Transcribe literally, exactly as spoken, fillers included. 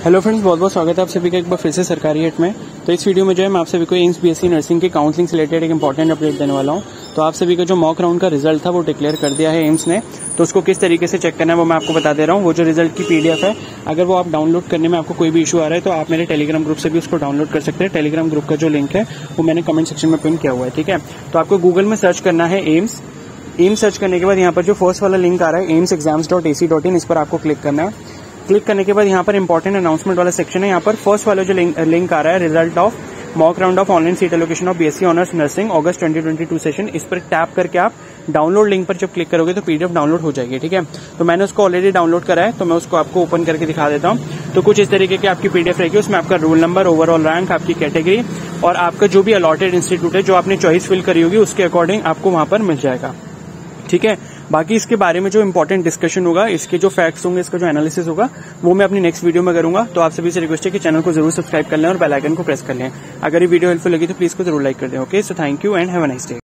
Hello friends, बहुत बहुत स्वागत है आप सभी का एक बार फिर से सरकारी हिट में। तो इस वीडियो में जो है मैं आप सभी को एम्स बीएससी नर्सिंग के काउंसलिंग से रिलेटेड एक इंपॉर्टेंट अपडेट देने वाला हूं। तो आप सभी का जो मॉक राउंड का रिजल्ट था वो डिक्लेयर कर दिया है एम्स ने। तो उसको किस तरीके से चेक करना है वो मैं आपको बता दे रहा हूँ। वो जो रिजल्ट की पीडीएफ है, अगर वो आप डाउनलोड करने में आपको कोई भी इशू आ रहा है तो आप मेरे टेलीग्राम ग्रुप से भी उसको डाउनलोड कर सकते हैं। टेलीग्राम ग्रुप का जो लिंक है वो मैंने कमेंट सेक्शन में पिन किया हुआ है, ठीक है। तो आपको गूगल में सर्च करना है एम्स। एम्स सर्च करने के बाद यहाँ पर जो फर्स्ट वाला लिंक आ रहा है AIIMS exams dot A C dot in, इस पर आपको क्लिक करना है। क्लिक करने के बाद यहाँ पर इंपॉर्टेंट अनाउंसमेंट वाला सेक्शन है। यहाँ पर फर्स्ट वाला जो लिंक, लिंक आ रहा है result of mock round of online seat allocation of BSc honours nursing August twenty twenty two session, इस पर टैप करके आप डाउनलोड लिंक पर जब क्लिक करोगे तो पीडीएफ डाउनलोड हो जाएगी, ठीक है। तो मैंने उसको ऑलरेडी डाउनलोड करा है, तो मैं उसको आपको ओपन करके दिखा देता हूँ। तो कुछ इस तरीके की आपकी पीडीएफ रहेगी। उसमें आपका रोल नंबर, ओवरऑल रैंक, आपकी कैटेगरी और आपका जो भी अलॉटेड इंस्टीट्यूट है, जो आपने चॉइस फिल करी होगी उसके अकॉर्डिंग आपको वहां पर मिल जाएगा, ठीक है। बाकी इसके बारे में जो इंपॉर्टेंट डिस्कशन होगा, इसके जो फैक्ट्स होंगे, इसका जो एनालिसिस होगा, वो मैं अपनी नेक्स्ट वीडियो में करूंगा। तो आप सभी से रिक्वेस्ट है कि चैनल को जरूर सब्सक्राइब कर लें और बेल आइकन को प्रेस कर लें। अगर ये वीडियो हेल्पफुल लगी तो प्लीज को जरूर लाइक कर दें। Okay, so thank you and have a nice day.